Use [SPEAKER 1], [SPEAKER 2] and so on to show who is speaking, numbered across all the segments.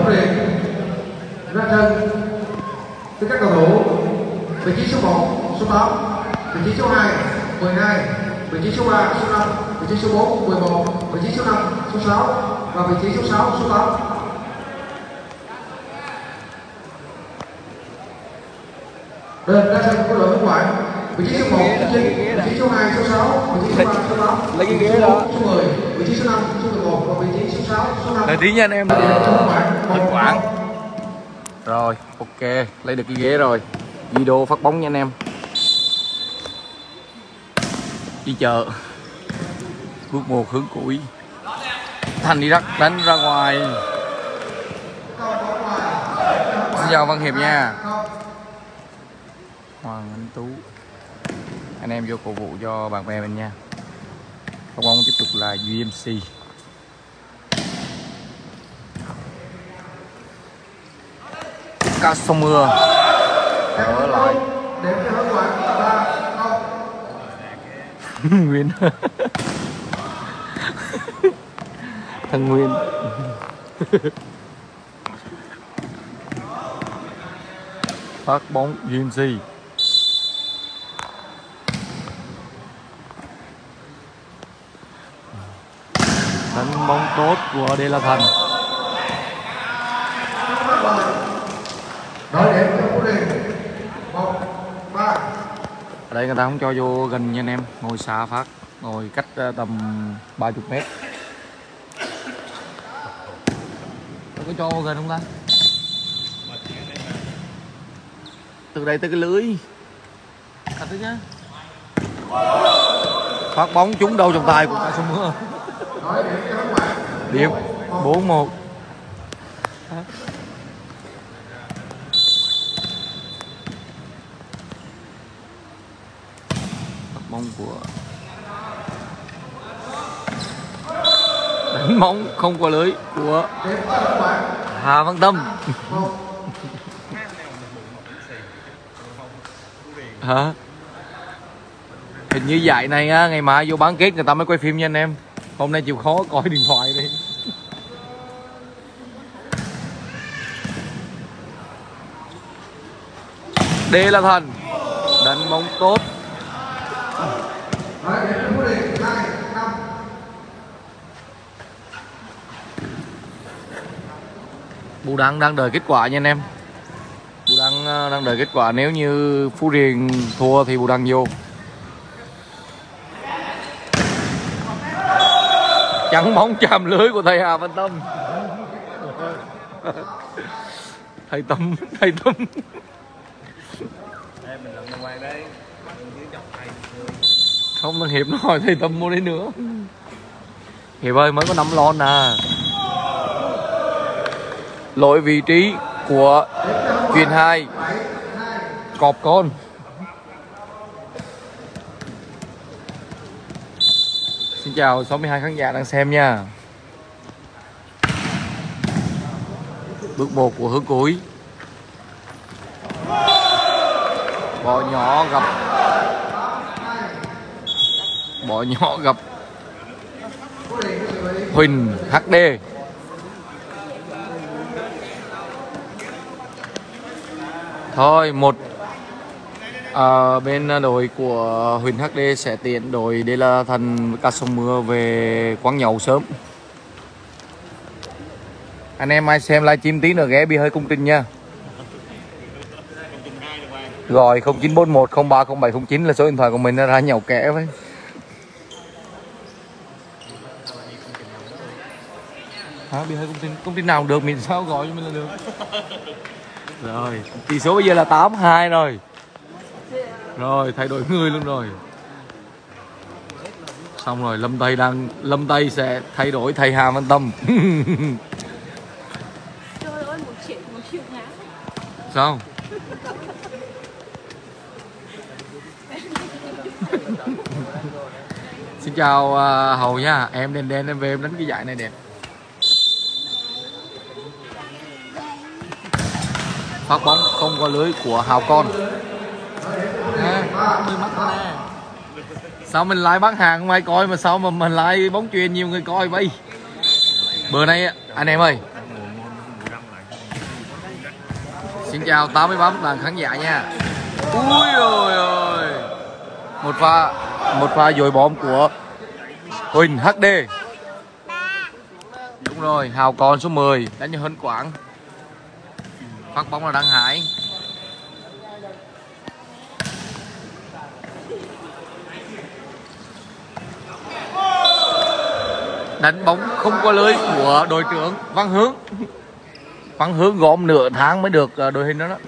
[SPEAKER 1] Phú Điền ra sân với các cầu thủ vị trí số 1, số 8, vị trí số 2, 12, vị trí số 3, số 5, vị trí số 4, 11, vị trí số 5, số 6 và vị trí số 6, số 8. Bên ra sân của đội bóng ngoại vị trí số 1, số 9, vị trí số 2, số 6, vị trí số 3, số 8,
[SPEAKER 2] lấy cái
[SPEAKER 1] vị trí
[SPEAKER 2] ghế đó,
[SPEAKER 1] số 10, vị trí số 5, số 11 và vị trí số 6, số 5.
[SPEAKER 2] đợi tí nha anh em.
[SPEAKER 1] Thanh
[SPEAKER 2] Quảng. Rồi, ok, lấy được cái ghế rồi. Video phát bóng nha anh em. Đi chợ. Bước 1 hướng củi. Thành đi đánh ra ngoài. Xin chào Văn Hiệp nha. Hoàng Anh Tú. Anh em vô cổ vũ cho bạn bè mình nha. Phát bóng tiếp tục là UMC. Cao sông mưa ở lại Nguyên thằng Nguyên phát bóng UMC. Đánh bóng tốt của Đê La Thành.
[SPEAKER 1] Đội điểm cho Phú Điền 1-3.
[SPEAKER 2] Ở đây người ta không cho vô gần nha anh em, ngồi xa phát, ngồi cách tầm 30 mét. Có cho vô gần không ta? Từ đây tới cái lưới. Cắt tới nhá. Phát bóng trúng đâu trong tay của Cao Sông Mưa. Điểm 4-1. Bóng của đánh bóng không qua lưới của Hà Văn Tâm. Hả? Hình như giải này á, ngày mai vô bán kết người ta mới quay phim nha anh em. Hôm nay chịu khó coi điện thoại đi. Đê La Thành đánh bóng tốt. Bù Đăng đang đợi kết quả nha anh em. Bù Đăng đang đợi kết quả, nếu như Phú Điền thua thì Bù Đăng vô. Chắn bóng chạm lưới của thầy Hà Văn Tâm. Thầy Tâm, thầy Tâm. Không, thằng Hiệp nó hỏi thầy Tâm mua đấy nữa. Hiệp ơi, mới có 5 lon à. Lỗi vị trí của chuyền 2 cọp con. Xin chào 62 khán giả đang xem nha. Bước 1 của hướng cuối. Bò nhỏ gặp Huỳnh HD. Thôi bên đội của Huỳnh HD sẽ tiện đội Đê La Thành Cao Sông Mưa về quán nhậu sớm. Anh em ai xem livestream tí nữa ghé bia hơi công trình nha. Gọi 0941 030709 là số điện thoại của mình, ra nhậu kẻ với. Hả, bia hơi công trình nào cũng được, mình sao gọi cho mình là được. Rồi, tỷ số bây giờ là 8-2 rồi. Rồi, thay đổi người luôn rồi. Xong rồi, Lâm Tây sẽ thay đổi thầy Hà Văn Tâm.
[SPEAKER 3] Trời ơi, một triệu ngã.
[SPEAKER 2] Sao? Xin chào Hầu nha, em đen em về em đánh cái giải này đẹp. Phát bóng không qua lưới của Hào Con. Sao mình lại bán hàng không ai coi, mà sao mà mình lại bóng chuyền nhiều người coi vậy? Bữa nay anh em ơi, Xin chào 83 bạn khán giả nha. Ui ôi ôi. Một pha dội bom của Huỳnh HD. Đúng rồi, hào con số 10 đánh cho Hân Quảng. Phát bóng là Đăng Hải. Đánh bóng không có lưới của đội trưởng Văn Hướng. Văn Hướng gom nửa tháng mới được đội hình đó đó.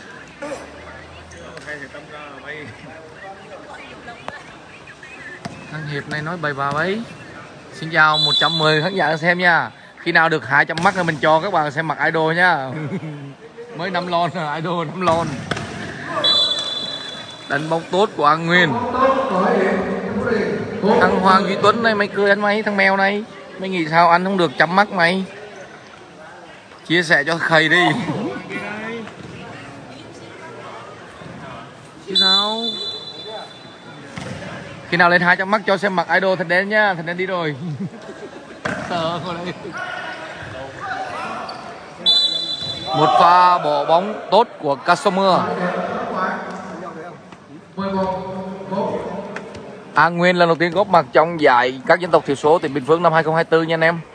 [SPEAKER 2] Thằng Hiệp này nói bày bà ấy. Xin chào 110 khán giả xem nha. Khi nào được 200 mắt là mình cho các bạn xem mặt idol nha. Mới 5 lon idol 5 lon. Đánh bóng tốt của An Nguyên. Thằng Hoàng Duy Tuấn này mày cười anh mày, thằng mèo này. Mày nghĩ sao anh không được chấm mắt mày? Chia sẻ cho thầy đi. Chứ sao? Khi nào lên 200 mắt cho xem mặt idol thật đen nhá, thật đen đi rồi. Sợ ngồi đây. Một pha bỏ bóng tốt của Casimir. An Nguyên lần đầu tiên góp mặt trong giải các dân tộc thiểu số tỉnh Bình Phước năm 2024 nha anh em.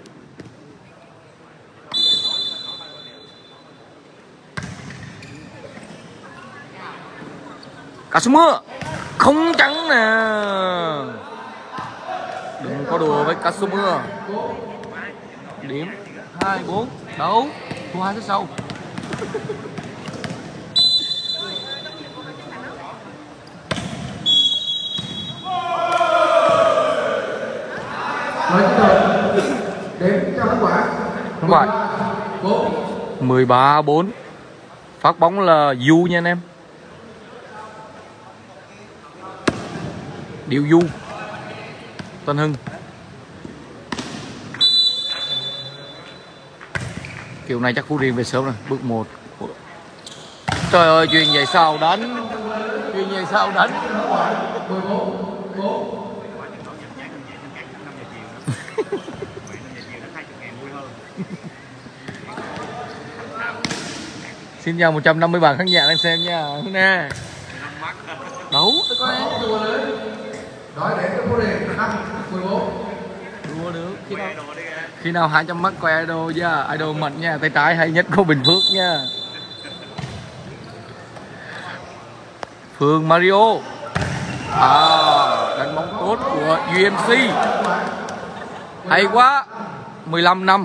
[SPEAKER 2] Casimir không trắng nè. Đừng có đùa với Casimir. Điểm 2-4 đấu thua 2 phút sau.
[SPEAKER 1] Đếm cho kết quả.
[SPEAKER 2] Đúng rồi. 13-4. Phát bóng là Du nha anh em. Điệu Du. Tân Hưng. Kiểu này chắc Phú Riêng về sớm rồi. Bước 1. Trời ơi, chuyện vậy sao đánh. Chuyện vậy sao đánh. Xin chào 150 bạn khán giả đang xem nha. Nè. Đấu có đấy.
[SPEAKER 1] Nói để cho Phú Riêng 5 14.
[SPEAKER 2] Đua được. Khi nào 200 mắt coi idol nha, idol mạnh nha, tay trái hay nhất của Bình Phước nha. Phương Mario. Đánh bóng tốt của UMC. Hay quá. 15 năm.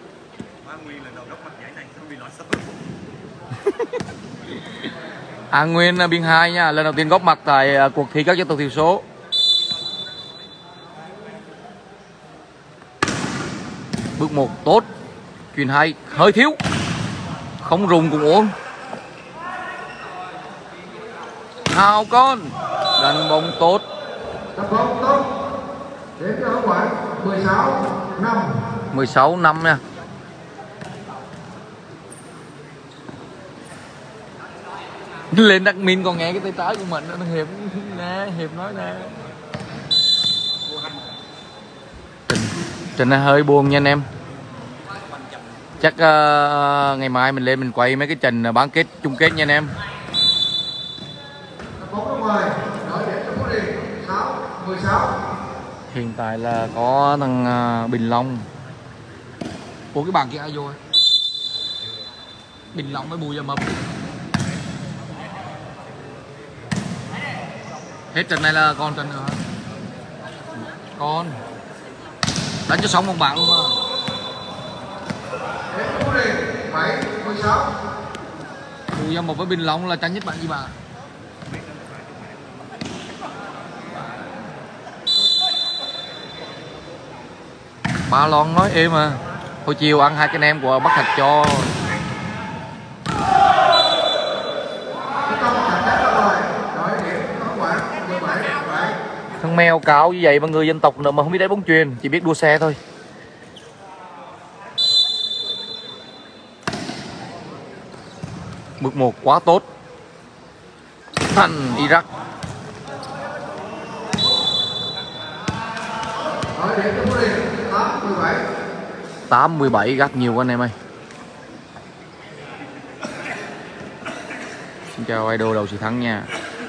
[SPEAKER 2] An Nguyên biên 2 nha, lần đầu tiên góp mặt tại cuộc thi các dân tộc thiểu số. Bước 1 tốt. Chuyền hay hơi thiếu. Không rùng cũng ổn. Hào con. Đánh bóng tốt.
[SPEAKER 1] Đánh bóng tốt. Đến cho các bạn 16-5.
[SPEAKER 2] 16-5 nha. Lên đặt min còn nghe cái tay trái của mình nó Hiệp nè, Hiệp nói nè. Trình này hơi buồn nha anh em. Chắc ngày mai mình lên mình quay mấy cái trình bán kết chung kết nha anh em. Hiện tại là có thằng Bình Long. Ủa cái bàn kia ai vô? Bình Long với Bùi Gia Mập. Hết trận này là còn trận nữa hả? Còn đánh cho xong một bạn luôn mà. Bùi Gia Mập với Bình Long là tranh nhất bạn gì bạn? Ba lon nói êm mà. Hồi chiều ăn 2 cái nem của Bắc Thạch cho. Thằng mèo cáo như vậy mà người dân tộc nữa mà không biết đánh bóng chuyền, chỉ biết đua xe thôi. Bước 1 quá tốt. Thành Iraq. 8-17 gắt nhiều anh em ơi. Xin chào idol đầu Sĩ Thắng nha.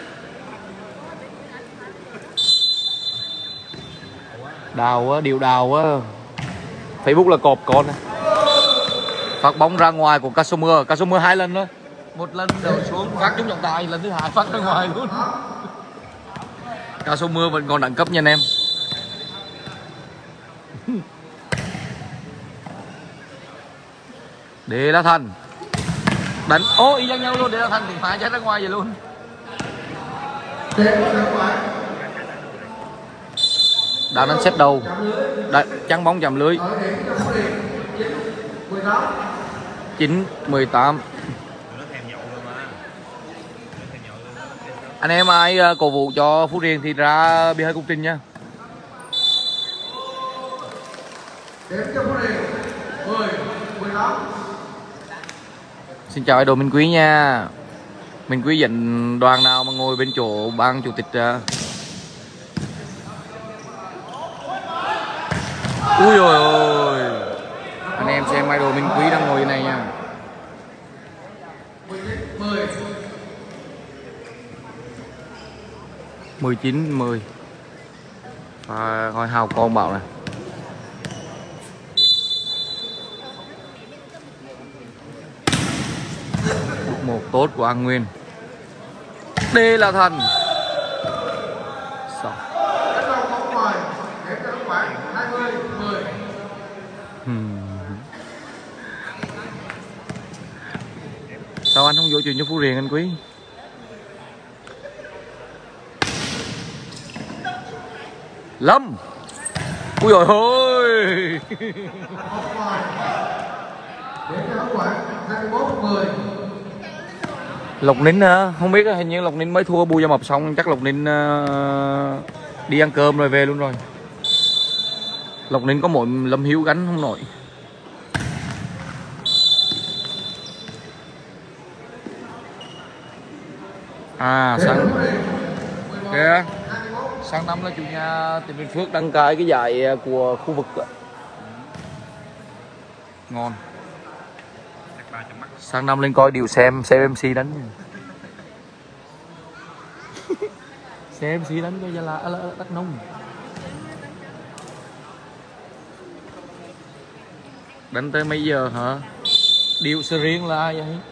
[SPEAKER 2] Đào á, điều đào á. Facebook là cọp con. Phát bóng ra ngoài của Casomer 2 lần thôi. Một lần đầu xuống phát trúng trọng tài, lần thứ hai phát ra ngoài luôn. Casomer vẫn còn đẳng cấp nha anh em. Để La Thành đánh y chang nhau luôn, để La Thành thì phải chết ra ngoài vậy luôn. Đang đánh xếp đầu, trắng bóng chạm lưới. 9-18. Anh em ai cổ vũ cho Phú Riềng thì ra bia hơi công trình nha. Xin chào idol Minh Quý nha. Minh Quý dẫn đoàn nào mà ngồi bên chỗ ban chủ tịch ra. Ui ôi ôi. Anh em xem idol Minh Quý đang ngồi như này nha. 19-10. Và coi Hào con bảo này. Một tốt của An Nguyên. Đây là Thành. Sao anh không vô chuyện cho Phú Riềng anh Quý? Lâm. Ui dồi ôi. Lộc Ninh không biết, hình như Lộc Ninh mới thua Bù Gia Mập xong, chắc Lộc Ninh đi ăn cơm rồi về luôn rồi. Lộc Ninh có mỗi Lâm Hiếu gánh không nổi. Sáng kìa, sang năm là chủ nhà tỉnh Bình Phước đăng cai cái giải của khu vực. Ngon. Sang năm lên coi điều xem MC đánh. Xem MC đánh coi Gia La Đắk Nông. Đánh tới mấy giờ hả? Điều sơ riêng là ai vậy?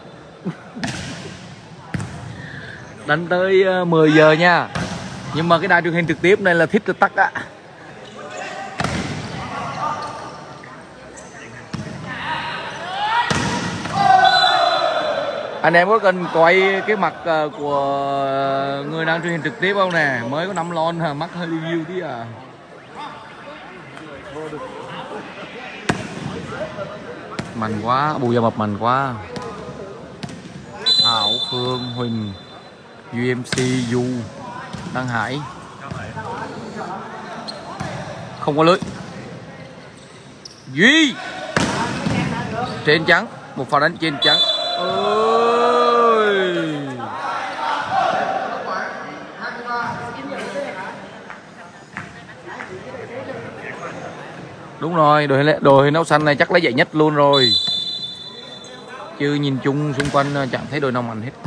[SPEAKER 2] Đánh tới 10 giờ nha. Nhưng mà cái đài truyền hình trực tiếp này là thích là tắt á. Anh em có cần quay cái mặt của người đang truyền hình trực tiếp không nè? Mới có 5 lon hả? Mắt hơi review tí à. Mạnh quá, Bù Gia Mập mạnh quá. Thảo, Phương, Huỳnh, UMC, Du, Đăng Hải. Không có lưới. Duy. Trên trắng, một pha đánh trên trắng. Ơi. Đúng rồi, đội nâu xanh này chắc lấy giải nhất luôn rồi. Chứ nhìn chung xung quanh chẳng thấy đội nào mạnh hết.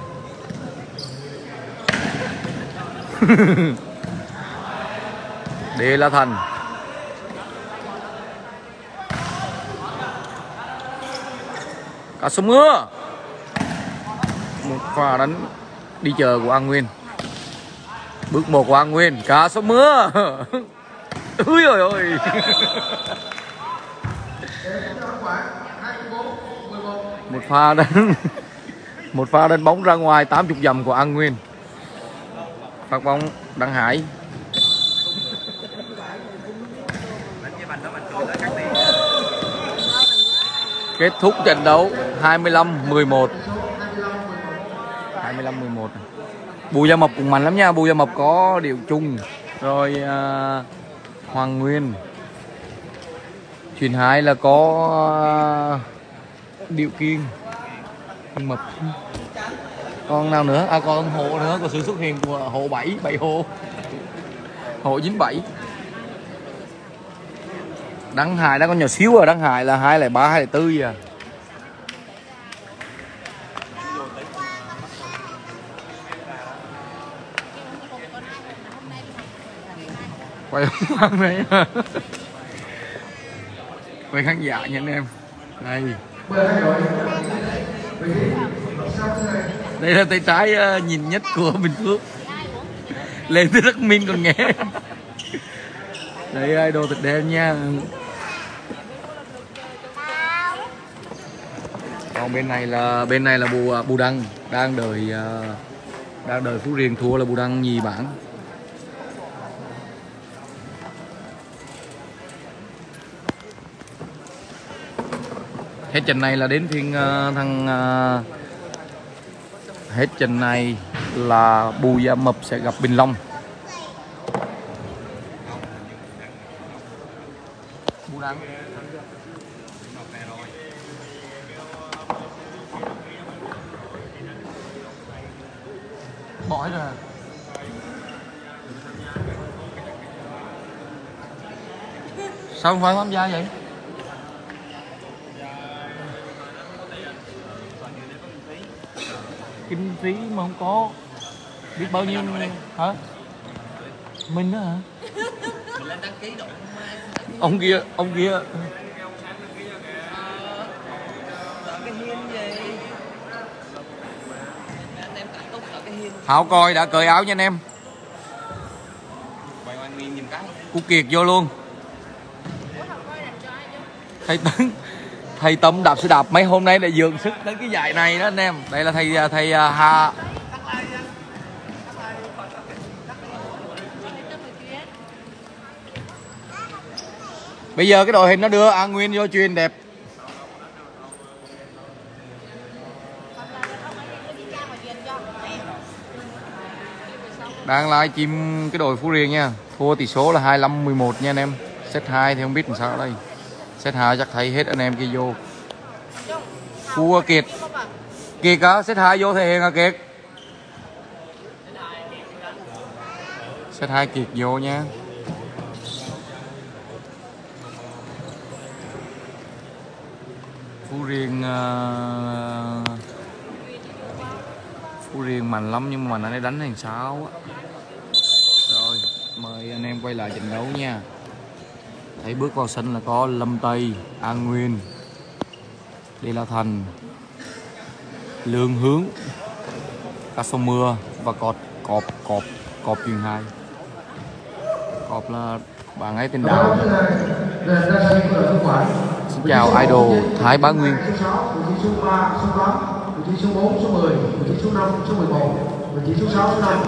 [SPEAKER 2] Đây là Thành. Cả số mưa. Một pha đánh đi chờ của An Nguyên. Bước 1 của An Nguyên. Cả số mưa. Úi ôi ôi. Một pha đánh bóng ra ngoài 80 dặm của An Nguyên. Phát bóng Đăng Hải. Kết thúc trận đấu 25-11. 25-11. Bù Gia Mập cũng mạnh lắm nha. Bù Gia Mập có Điệu Trung, rồi Hoàng Nguyên. Chuyền 2 là có Điệu Kiên, Mập. Con nào nữa? Còn hộ nữa, có sự xuất hiện của hộ 7 hộ. Hộ 97. Đăng Hải đã có nhỏ xíu rồi, Đăng Hải là 203, 204 à. quay không đấy. Quay khán giả nha anh em. Đây. Đây là tay trái nhìn nhất của Bình Phước. Lên tới Đắc Minh còn nghe. Đây idol thịt đen nha. Còn bên này là Bù Đăng đang đợi Phú Riềng thua là Bù Đăng nhì bảng. Hết trận này là đến phiên hết trận này là Bù Gia Mập sẽ gặp Bình Long. Bù Đăng bỏ hết rồi. Sao không phải tham gia vậy? Kinh phí mà không có biết bao nhiêu hả? Mình đó hả? Mình lên đăng ký đội. Ông kia Hảo coi đã cởi áo nha anh em. Cú Kiệt vô luôn. Thầy Tâm đạp xe đạp mấy hôm nay lại dường sức đến cái giải này đó anh em. Đây là thầy Hà. Bây giờ cái đội hình nó đưa An Nguyên vô truyền đẹp. Đang livestream cái đội Phú Riềng nha. Thua tỷ số là 25-11 nha anh em. Set 2 thì không biết làm sao đây. Set 2 chắc thấy hết anh em kia vô. Phú Kiệt. Kiệt á, set 2 vô thể hiện à Kiệt. Set 2 Kiệt vô nha. Phú Riềng mạnh lắm nhưng mà anh ấy đánh hàng 6 á. Rồi, mời anh em quay lại trận đấu nha. Thấy bước vào sân là có Lâm Tây, An Nguyên, Đê La Thành, Lương Hướng, Cá Sông Mưa và Cọp Truyền 2. Cọp là bạn ấy tên Đào. Xin chào idol Thái Bá Nguyên.
[SPEAKER 1] Vị trí số 4, số 10, vị trí số 5, số 11, vị trí số 6, số 5.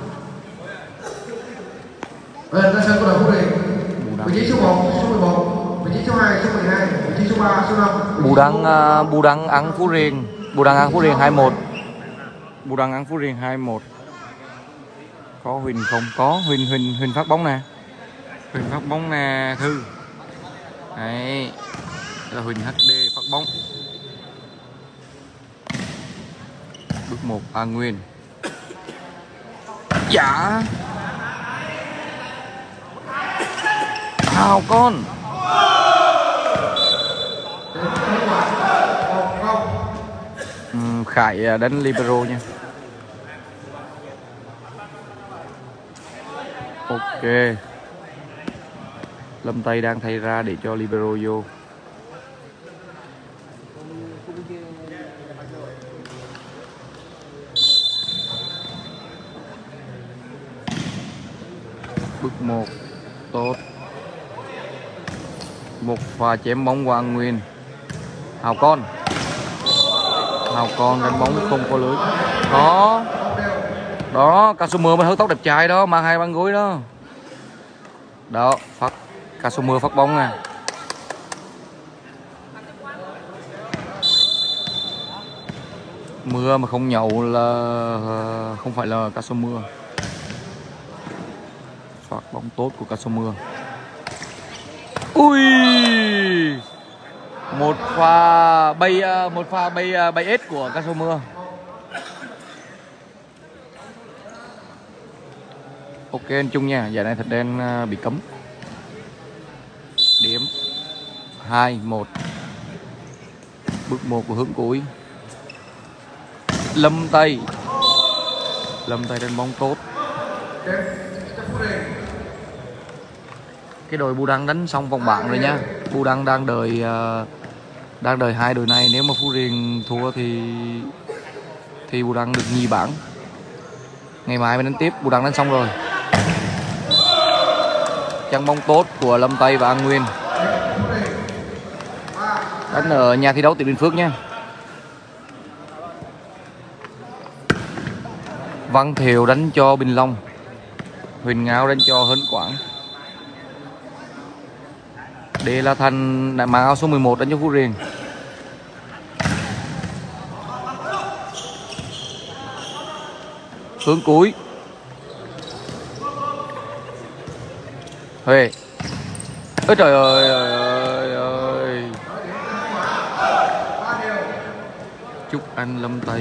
[SPEAKER 1] Ra sân của đội Phú Riềng. Vị trí số 1, số 11, vị trí số 2, số 12, vị trí số 3, số 5.
[SPEAKER 2] Bù Đăng ăn Phú Riềng. Bù Đăng ăn Phú Riềng 2-1. Bù Đăng ăn Phú Riềng 2-1. Có Huỳnh không? Có Huỳnh phát bóng nè. Huỳnh phát bóng nè Thư. Đấy. Đây là Huỳnh HD phát bóng. Bước 1 An Nguyên. Dạ. Hào con. Khải đánh libero nha. Ok. Lâm Tây đang thay ra để cho libero vô. Bước 1 tốt. Một pha chém bóng của An Nguyên. Hào con đánh bóng không có lưới. Đó Cá Sông Mưa mới hớt tóc đẹp trai đó, mang 2 băng gối đó. Đó phát Cá Sông Mưa phát bóng nè. Mưa mà không nhậu là không phải là Cá Sông Mưa. Phát bóng tốt của Cá Sông Mưa. Ui, một pha bay ếch của Cá Sông Mưa. Ok anh Trung nha, giải này thật đen bị cấm. Điểm 2-1. Bước 1 của Hướng Cối. Lâm Tây đánh bóng tốt. Cái đội Bù Đăng đánh xong vòng bảng rồi nha. Bù Đăng đang đợi hai đội này. Nếu mà Phú Riêng thua thì Bù Đăng được nhì bảng. Ngày mai mới đánh tiếp. Bù Đăng đánh xong rồi. Chân bóng tốt của Lâm Tây và An Nguyên. Đánh ở nhà thi đấu Tỉnh Bình Phước nha. Văn Thiều đánh cho Bình Long. Huỳnh Ngao đánh cho Hớn Quảng. Đây là Thành đã mang áo số 11 đánh cho Phú Riêng. Hướng cuối. Huệ. Ôi trời ơi. Chúc anh Lâm Tây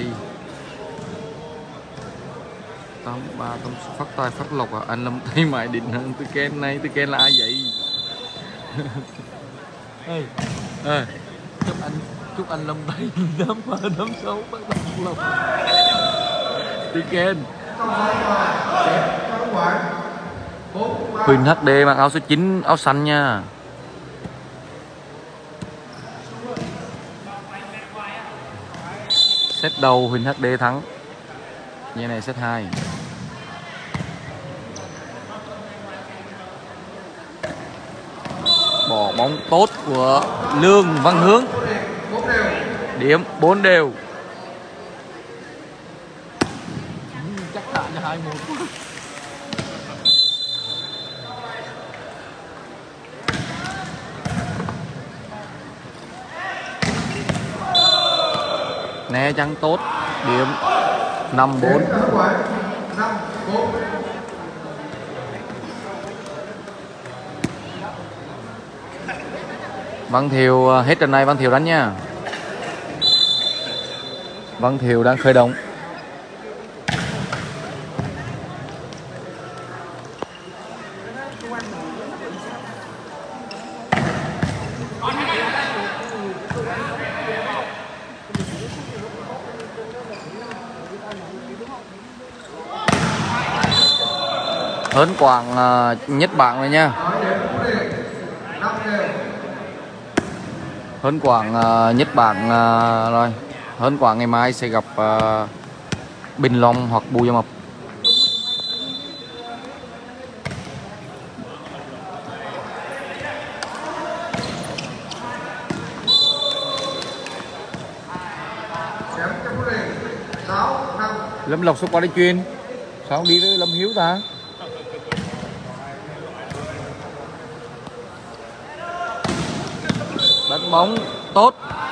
[SPEAKER 2] 83 phát tài phát lộc à. Anh Lâm Tây mãi định hơn từ Ken này. Từ Ken là ai vậy? Chúc anh Lâm Tây đấm xấu phát tài phát lộc. Từ Ken. Huỳnh HD mặc áo số 9 áo xanh nha. Set đầu Huỳnh HD thắng. Như này set 2. Bỏ bóng tốt của Lương Văn Hướng. Điểm 4 đều. Chắc chắn là 2-1. Né trắng tốt. Điểm 5-4. Văn Thiều hết trận này Văn Thiều đánh nha. Văn Thiều đang khởi động. Hớn Quảng nhất bảng rồi nha. Hớn Quảng nhất bảng rồi. Hớn Quảng ngày mai sẽ gặp Bình Long hoặc Bù Gia Mập. Lâm Lộc số qua đi chuyên. Sao không đi với Lâm Hiếu ta? Đánh bóng tốt.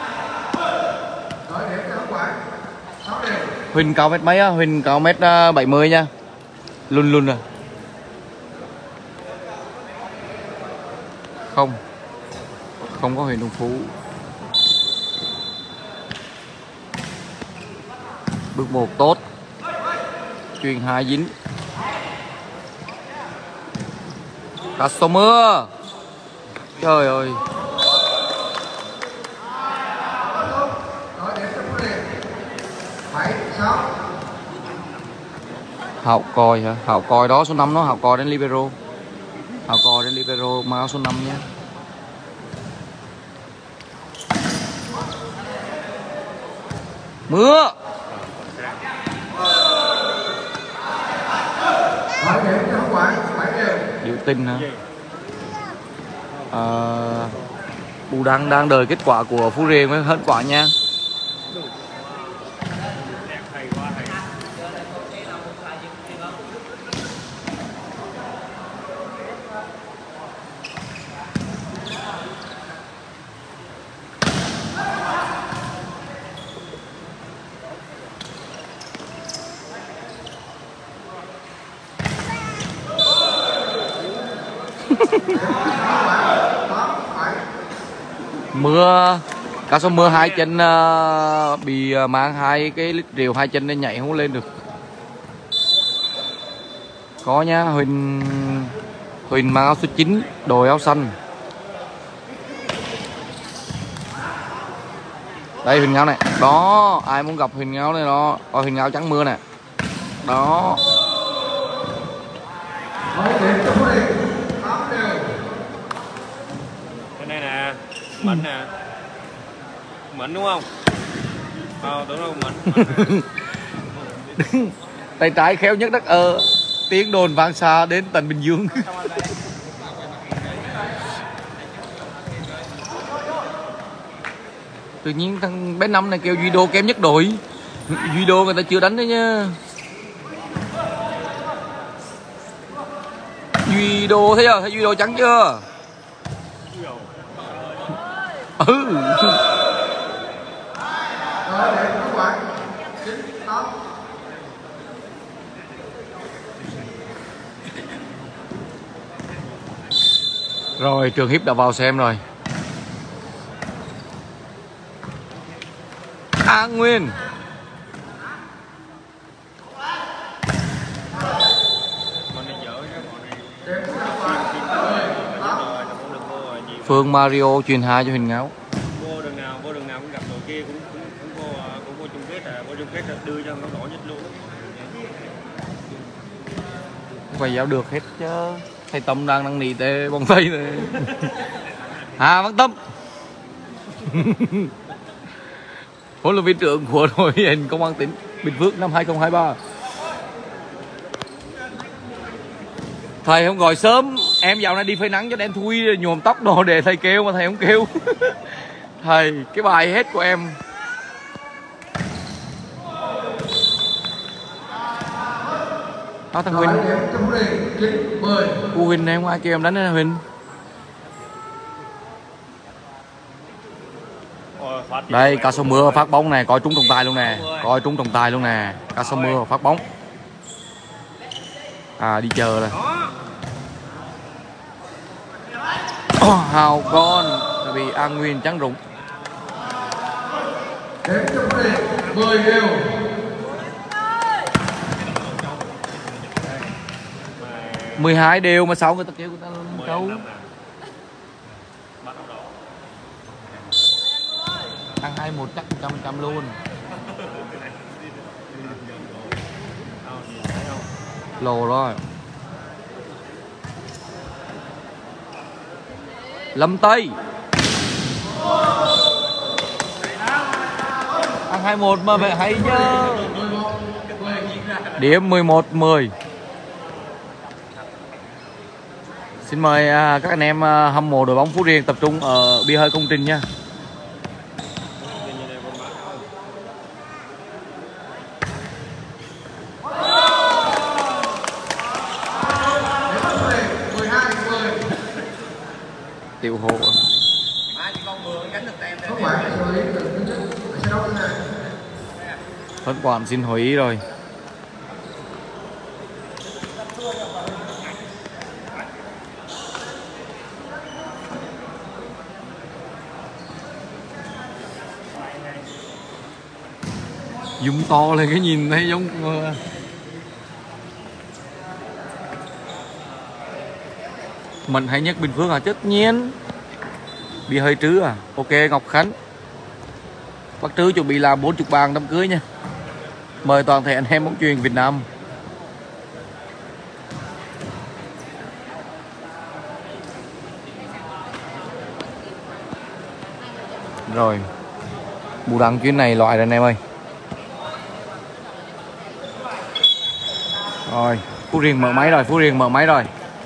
[SPEAKER 2] Huỳnh cao mét mấy á? Huỳnh cao mét 70 nha. Luôn luôn rồi. Không có Huỳnh Đồng Phú. Bước 1 tốt. Chuyền 2 dính. Cắt số mưa. Trời ơi. Hạo Còi hả? Hạo Còi đó số 5 đó. Hạo Còi đến libero. Hạo Còi đến libero mang áo số 5 nhé. Mưa. Điệu tinh hả? Bù Đăng đang đợi kết quả của Phú Riêng mới hết quả nha. Mưa cá số mưa hai chân bị mang hai cái lít rượu hai chân nên nhảy không lên được. Có nhá. Huỳnh mang áo số 9 đội áo xanh. Đây Huỳnh Ngao này. Đó, ai muốn gặp Huỳnh Ngao này đó. Coi Huỳnh Ngao trắng mưa nè. Đó.
[SPEAKER 4] Mẫn nè. Mẫn đúng không? Tưởng đâu Mẫn.
[SPEAKER 2] Tay trái khéo nhất đất tiếng đồn vang xa đến tận Bình Dương. Tự nhiên thằng bé Năm này kêu judo kém nhất đội. Judo người ta chưa đánh đấy nha. Judo thấy chưa? Thấy judo trắng chưa? Ừ.
[SPEAKER 1] Rồi để các bạn 9 8.
[SPEAKER 2] Rồi Trường Hiệp đã vào xem rồi. An Nguyên. Phương Mario truyền 2 cho Huỳnh Ngáo.
[SPEAKER 4] Vô đường nào cũng gặp đội kia cũng vô chung kết vô chung kết đưa cho nó nổi nhất luôn.
[SPEAKER 2] Phải giáo được hết chứ. Thầy Tâm đang năn nỉ tê bóng tay này. Văn Tâm. Huấn luyện viên trưởng của đội hình Công an tỉnh Bình Phước năm 2023. Thầy không gọi sớm, em dạo này đi phơi nắng cho em thui nhuộm tóc đồ để thầy kêu mà thầy không kêu. Thầy, cái bài hết của em. Đó thằng Huỳnh. Huỳnh em không ai kêu em đánh nữa Huỳnh. Đây, cá sấu mưa phát bóng này, coi trúng trọng tài luôn nè. Coi trúng trọng tài luôn nè. Cá sấu mưa phát bóng. Đi chờ rồi. Hào con bị An Nguyên trắng rụng.
[SPEAKER 1] Đến trong vấn đề 10 đều.
[SPEAKER 2] Uh, 12 đều mà sao người ta kêu người ta đâu. Ăn 21 chắc 100% luôn. Lồ rồi. Lâm Tây. Ăn 21 mà phải hay chứ. Điểm 11-10. Xin mời các anh em hâm mộ đội bóng Phú Riêng tập trung ở bia hơi công trình nha. Tiểu hộ. Phân quản xin hội ý rồi. Dùng to lên cái nhìn thấy giống mình hay nhất Bình Phước tất nhiên. Bị hơi trứ ok Ngọc Khánh. Bác Trứ chuẩn bị làm 40 bàn đám cưới nha. Mời toàn thể anh em bóng chuyền Việt Nam. Rồi bù đăng chuyến này loại rồi anh em ơi. Rồi Phú Riêng mở máy rồi, Phú Riêng mở máy rồi.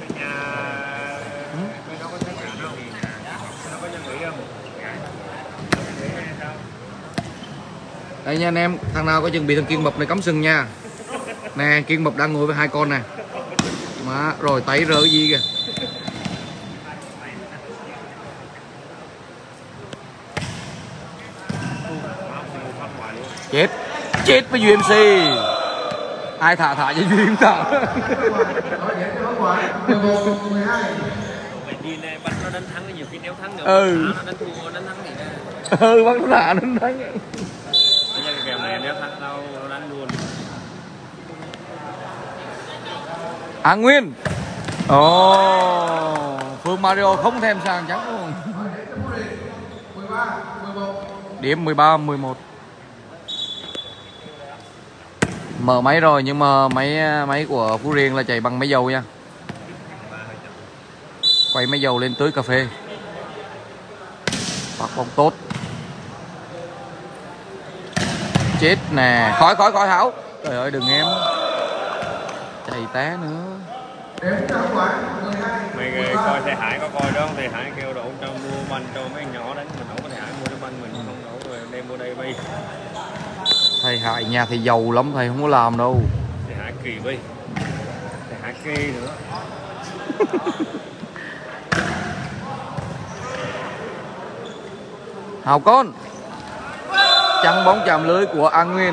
[SPEAKER 2] Đây nha anh em, thằng nào có chuẩn bị thằng Kiên Mập này cắm sừng nha. Nè, Kiên Mập đang ngồi với 2 con nè. Mà rồi tay rỡ gì kìa. Chết với UMC. Ai thả cho Duyên thả.
[SPEAKER 4] Bắt nó đánh thắng nhiều khi nếu thắng được.
[SPEAKER 2] Nó
[SPEAKER 4] đánh thua đánh thắng thì ra.
[SPEAKER 2] Bắt nó thả đánh thắng.
[SPEAKER 4] Cái kèo này nếu thắng đâu nó đánh luôn.
[SPEAKER 2] An Nguyên. Phương Mario không thèm sàng trắng luôn. Điểm 13-11. Mở máy rồi nhưng mà máy của Phú Riêng là chạy bằng máy dầu nha. Quay máy dầu lên tưới cà phê. Bóng tốt. Chết nè. Khỏi Hảo. Trời ơi đừng em. Chạy té nữa.
[SPEAKER 4] Mày coi thầy Hải có coi đó không? Thầy Hải kêu đổ cho mua banh cho mấy anh nhỏ đánh, mình không có thầy Hải mua cái banh mình không đổ rồi đem mua đây bay.
[SPEAKER 2] Thầy Hải nhà thầy giàu lắm, thầy không có làm đâu.
[SPEAKER 4] Thầy Hải kỳ bay. Thầy Hải kê nữa.
[SPEAKER 2] Hào con. Chắn bóng chạm lưới của An Nguyên.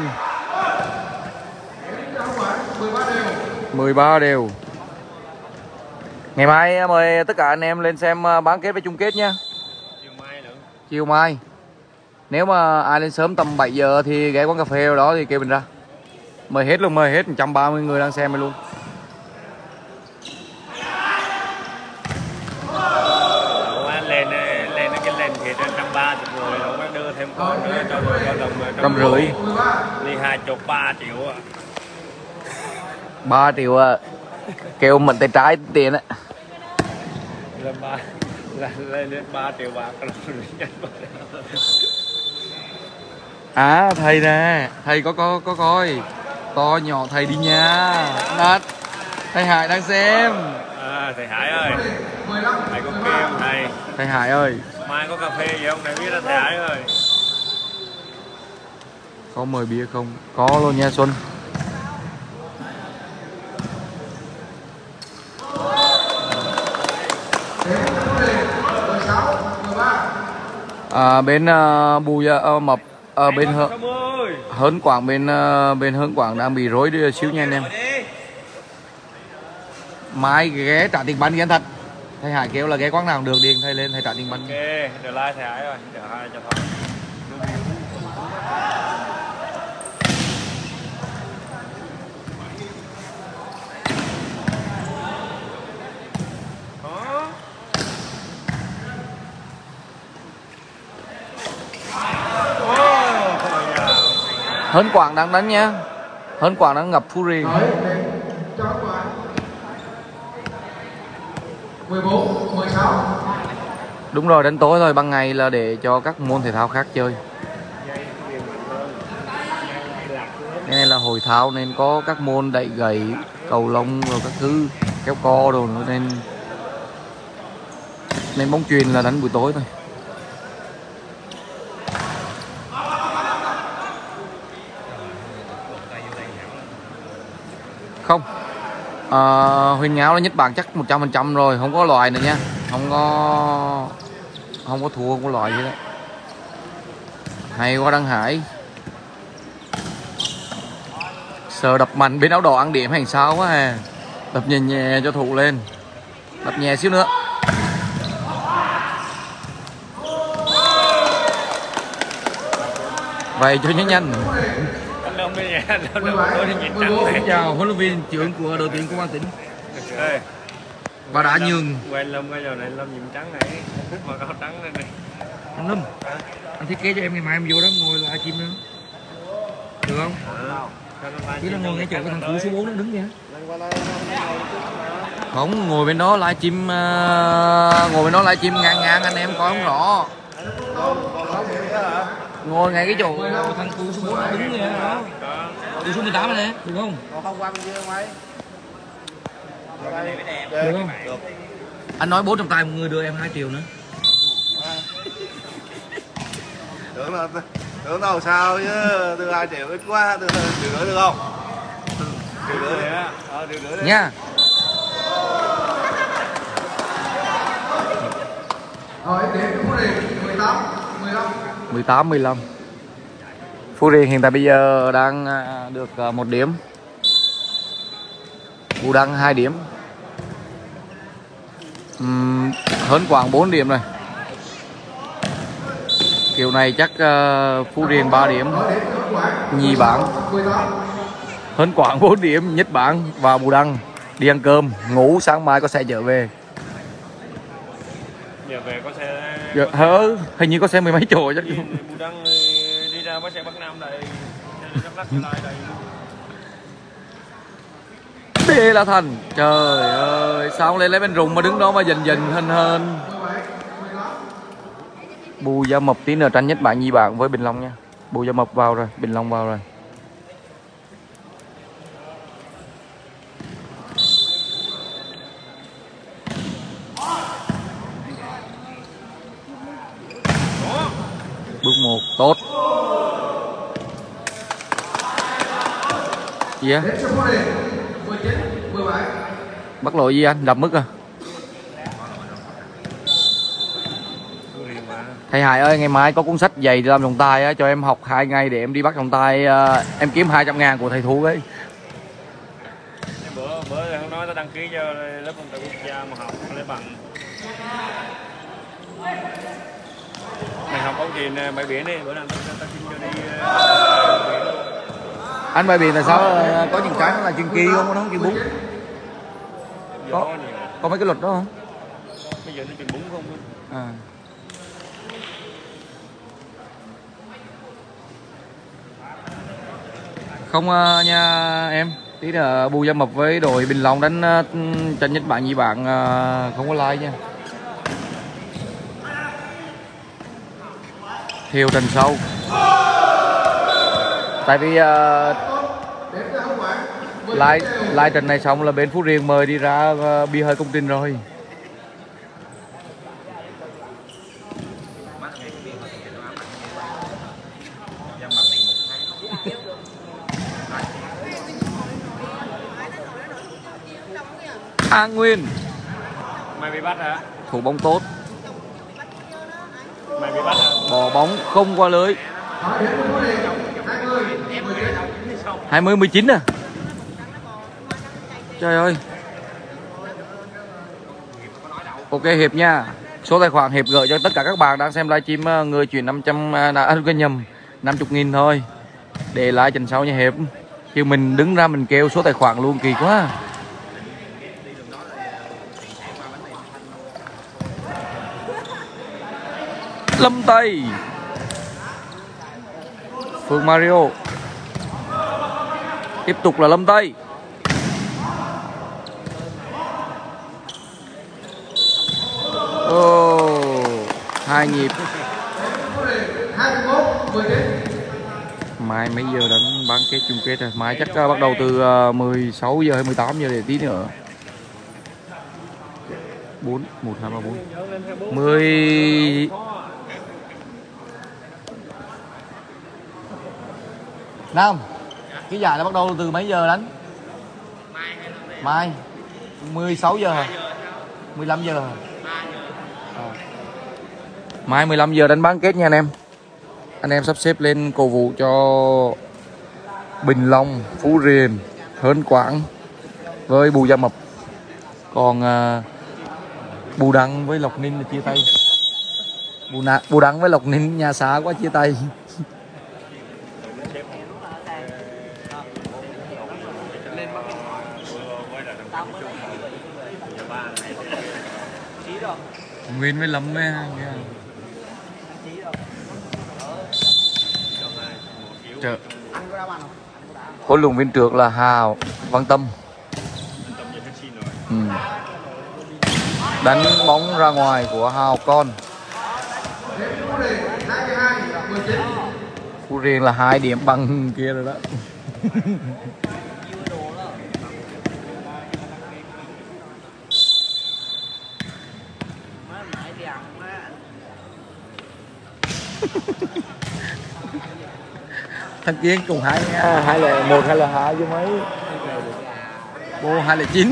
[SPEAKER 2] 13 đều. Ngày mai mời tất cả anh em lên xem bán kết với chung kết nha.
[SPEAKER 4] Chiều mai nữa.
[SPEAKER 2] Chiều mai. Nếu mà ai lên sớm tầm 7 giờ thì ghé quán cà phê ở đó thì kêu mình ra. Mời hết luôn, mời hết 130 người đang xem luôn.
[SPEAKER 4] Lên cái lên thì trên 130 người nó mới đưa thêm con nữa cho
[SPEAKER 2] Trăm rưỡi.
[SPEAKER 4] đi 3 triệu à.
[SPEAKER 2] 3 triệu à. Kêu mình tay trái tiền á.
[SPEAKER 4] Lên 3 triệu bạc.
[SPEAKER 2] À thầy nè, thầy có coi. To nhỏ thầy đi nha. Đặt. Thầy Hải đang xem.
[SPEAKER 4] À, thầy Hải ơi. Thầy có kê không thầy?
[SPEAKER 2] Thầy Hải ơi.
[SPEAKER 4] Mai có cà phê gì không? Thầy biết là thầy Hải ơi.
[SPEAKER 2] Có mời bia không? Có luôn nha Xuân. Bên Bù Mập bên Hớn Quảng bên Hớn Quảng đang bị rối đi xíu nha anh em. Mai ghé trả tiền bánh ghé thật. Thầy Hải kêu là ghé quán nào được điền thầy lên thầy trả tiền bánh.
[SPEAKER 4] Ok, được like thầy Hải rồi, được hai cho thôi.
[SPEAKER 2] Hớn Quảng đang đánh nha. Hớn Quảng đang ngập Phú Riềng.
[SPEAKER 1] 14, 16.
[SPEAKER 2] Đúng rồi, đánh tối thôi, ban ngày là để cho các môn thể thao khác chơi. Cái này là hội thao nên có các môn đẩy gậy, cầu lông rồi các thứ, kéo co đồ nữa nên bóng chuyền là đánh buổi tối thôi. Không. Huyền Ngáo là nhất bảng chắc 100% rồi, không có loại nữa nha. Không có thua, không có loại gì đó. Hay quá Đăng Hải. Sợ đập mạnh bên áo đỏ ăn điểm hành sao quá à. Đập nhẹ nhẹ cho thủ lên. Đập nhẹ xíu nữa. Vậy cho nhanh nhanh. Chào huấn luyện viên trưởng của đội tuyển Công an tỉnh. Và đã nhường.
[SPEAKER 4] Quen Lâm cái giờ này Lâm nhiệm trắng này, mà áo trắng đây này.
[SPEAKER 2] Anh Lâm, anh thiết kế cho em ngày mai em vô đó ngồi live stream nữa. Được không? Chỉ là ngồi ngay chỗ cái thằng cũ số 4 nó đứng kìa. Không, ngồi bên đó livestream ngang anh em coi không rõ. Ngồi ngay cái chỗ thằng cũ số 4 nó đứng kìa đó. Từ số 18 này nè, được không?
[SPEAKER 5] Còn không quăng chưa mấy?
[SPEAKER 2] Được không? Được. Anh nói 400 tài một người đưa em 2 triệu nữa.
[SPEAKER 5] Tưởng đâu sao chứ, đưa 2 triệu ít quá, đưa nữa được không? Đưa nữa đi á. Đưa nữa đi.
[SPEAKER 2] Nha.
[SPEAKER 1] Rồi em điểm Phú Riềng 18, 15.
[SPEAKER 2] 18, 15. Phú Riềng hiện tại bây giờ đang được 1 điểm. Phú Đăng 2 điểm. Hớn Quảng 4 điểm rồi. Kiểu này chắc Phú Riềng 3 điểm. Nhì bảng. Hớn Quảng 4 điểm, nhất bảng và Bù Đăng đi ăn cơm, ngủ sáng mai có xe chở về.
[SPEAKER 4] Giờ về có xe.
[SPEAKER 2] Hình như có xe 10 mấy chỗ chắc.
[SPEAKER 4] Bù Đăng đi ra có xe Bắc Nam đây. Đắk Lắk đây.
[SPEAKER 2] Bê là Thành. Trời ơi, sao không lên lấy bên rùng mà đứng đó mà dần hên. Bù Gia Mập tí nữa tranh nhất bạn nhì bạn với Bình Long nha. Bù Gia Mập vào rồi, Bình Long vào rồi. Bước 1 tốt. Gì á?
[SPEAKER 1] Đến số 19, 17.
[SPEAKER 2] Bắt lỗi gì anh? Đập mức à? Thầy Hải ơi, ngày mai có cuốn sách giày làm trọng tài á, cho em học 2 ngày để em đi bắt trọng tài, em kiếm 200.000 của thầy Thu ấy.
[SPEAKER 4] Bữa không nói tao đăng ký cho lớp trọng tài quốc gia mà học lấy bằng. Mày học ống tiền bãi biển đi, bữa nào tao xin cho đi.
[SPEAKER 2] Anh bãi biển tại sao có những cái nó là chuyên kỳ không, nó không chuyên bún? Có mấy cái luật đó không?
[SPEAKER 4] Bây giờ nó chuyên bún không?
[SPEAKER 2] À. Không nha em, tí là Bù Gia Mập với đội Bình Long đánh tranh nhất bạn nhì bạn, không có like nha. Thiều Trần Sâu. Tại vì like trận này xong là bên Phú Riêng mời đi ra bia hơi công trình rồi. An Nguyên.
[SPEAKER 4] Mày bị bắt hả?
[SPEAKER 2] Thủ bóng tốt.
[SPEAKER 4] Mày bị bắt hả?
[SPEAKER 2] Bỏ bóng không qua lưới. 20 19 à? Trời ơi. Ok Hiệp nha. Số tài khoản Hiệp gửi cho tất cả các bạn đang xem livestream, người chuyển 500 cái nhầm 50.000 thôi. Để lại trình sau nha Hiệp. Chứ mình đứng ra mình kêu số tài khoản luôn kỳ quá. Lâm Tây. Phương Mario. Tiếp tục là Lâm Tây. Hai nhịp. Mai mấy giờ đánh bán kết chung kết rồi? Mai chắc bắt đầu từ 16 giờ hay 18 giờ để tí nữa. 4 1 2 3 4 10 Nam. Cái giải nó bắt đầu từ mấy giờ đánh? Mai 16 giờ hả? 15 giờ hả? Mai 15 giờ đánh bán kết nha anh em. Anh em sắp xếp lên cầu vụ cho Bình Long, Phú Riêng, Hớn Quảng với Bù Gia Mập. Còn Bù Đăng với Lộc Ninh là chia tay. Bù Đăng với Lộc Ninh nhà xã quá chia tay. Nguyên với Lâm ấy. Trời. Huấn luyện viên trưởng là Hào Văn Tâm. Đánh bóng ra ngoài của Hào con. Phú Riêng là 2 điểm bằng kia rồi đó. Thằng Kiên cùng 201 hay là 2 với mấy cô 209.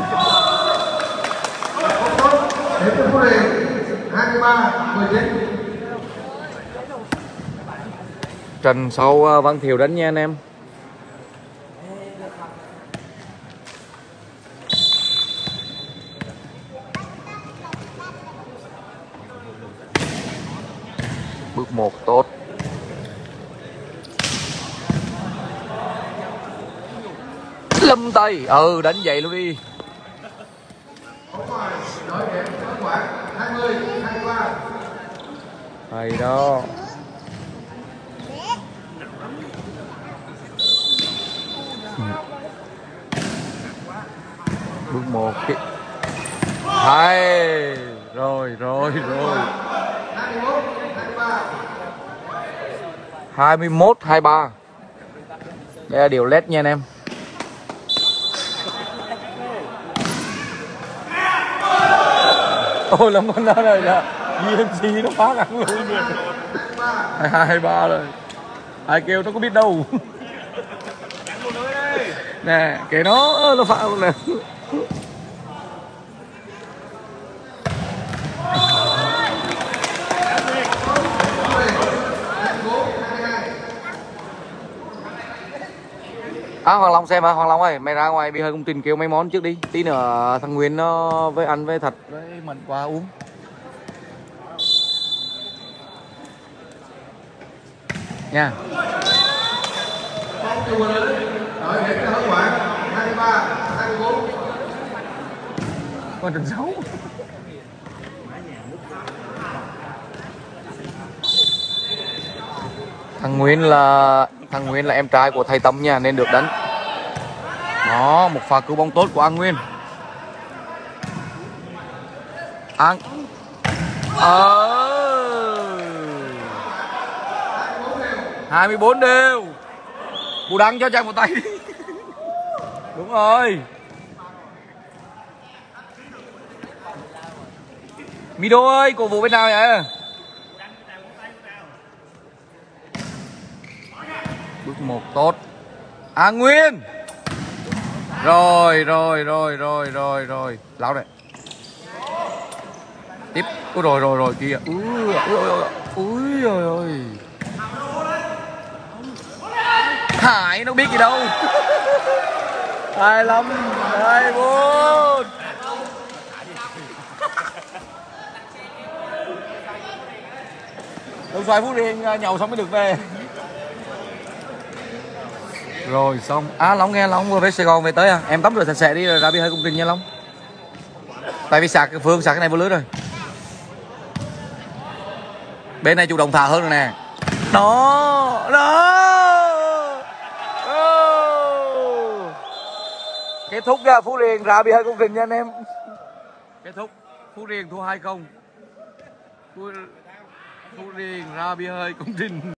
[SPEAKER 2] Trần sau Văn Thiều đánh nha anh em. Bước 1 tốt. Lâm Tây, đánh vậy luôn đi. Hay đó. Bước 1 hay. Rồi. 21-23. Đây là điều led nha anh em. Ôi làm con đó rồi là GMC nó phá hẳn luôn kìa. 22-23 rồi. Ai kêu nó có biết đâu. Nè kệ nó phá luôn nè. Hoàng Long xem hả? Hoàng Long ơi, mày ra ngoài bị hơi công trình kêu mấy món trước đi. Tí nữa thằng Nguyên nó với anh với Thật với mình qua uống. Nha.
[SPEAKER 1] Rồi để cho hớn quả 23, 24.
[SPEAKER 2] Con Trần Sáu. Thằng Nguyên là em trai của thầy Tâm nha nên được đánh. Đó, một pha cứu bóng tốt của An Nguyên. An 24 đều. Bù Đăng cho Trang một tay đi. Đúng rồi. Mido ơi, cổ vũ bên nào vậy? Bước 1 tốt. An Nguyên. Rồi. Lão này. Tiếp. Ôi rồi kìa. Úi ôi. Hải nó biết gì đâu. 25, 24. Đồng xoài Phú Riêng nhậu xong mới được về. Rồi xong. Long nghe Long vừa về Sài Gòn về tới à? Em tắm rửa sạch sẽ đi rồi ra bia hơi công trình nha Long. Tại vì sạc Phương sạc cái này vô lưới rồi. Bên này chủ động thả hơn rồi nè. Đó. Kết thúc ra Phú Riêng ra bia hơi công trình nha anh em. Kết thúc Phú Riêng thua 2-0. Phú Riêng ra bia hơi công trình.